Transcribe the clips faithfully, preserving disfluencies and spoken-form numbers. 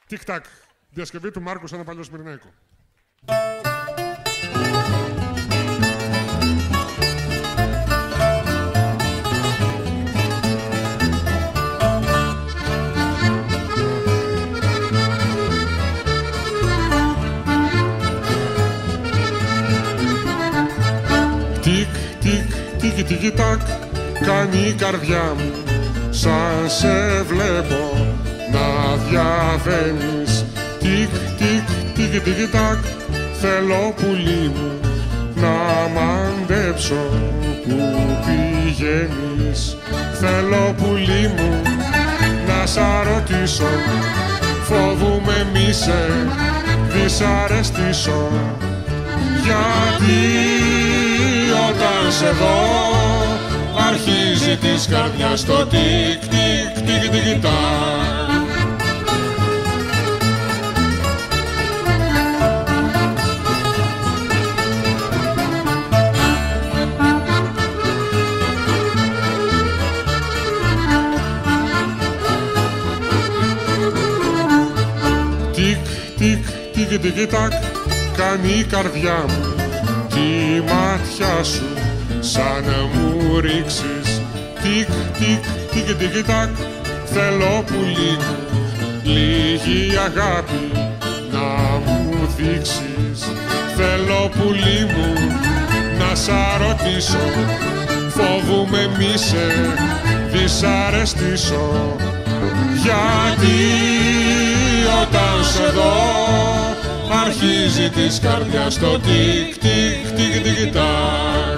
Τικ-τακ. Διασκευή του Μάρκου σε ένα παλιό Σμυρνέικο. Τικ, τικ, τικ, τικ, τακ, κάνει η καρδιά μου σαν σε βλέπω να διαβαίνεις. Τικ, τικ, τικ, τικ, τακ, θέλω πουλί μου να μαντέψω που πηγαίνεις. Θέλω πουλί μου να σ' αρωτήσω, φοβούμαι μη σε δυσαρεστήσω. Γιατί όταν σε δω αρχίζει της καρδιάς το τικ, τικ, τικ, τικ, τακ. Τικ, τικ, τικ, τικ, τακ, κάνει η καρδιά μου τη ματιά σου σαν να μου ρίξεις. Τικ, τικ, τικ, τικ, τακ, θέλω πουλί μου λίγη αγάπη να μου δείξεις. Θέλω πουλί μου να σ' αρωτήσω, φοβούμαι μη σε δυσαρεστήσω. Γιατί όταν σε δω αρχίζει της καρδιάς το τικ, τικ, τικ, τικ, τακ.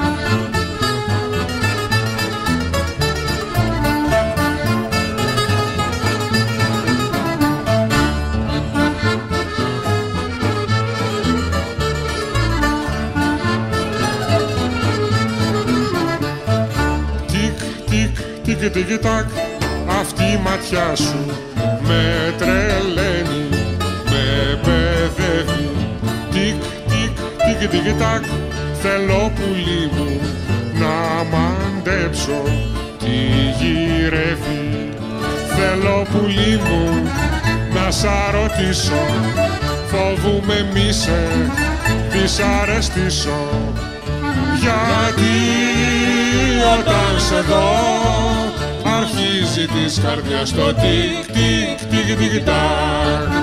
Τικ, τικ, τικ, τικ, τακ, αυτή η ματιά σου με τρελαίνει, με παιδεύει. Τικ, τικ, τικ, τικ, τακ, θέλω πουλί μου να μαντέψω τι γυρεύει. Θέλω πουλί μου να σ' αρωτήσω, φοβούμαι μη σε δυσαρεστήσω. Γιατί όταν σε δω αρχίζει της καρδιάς το τικ, τικ, τικ, τικ, τακ.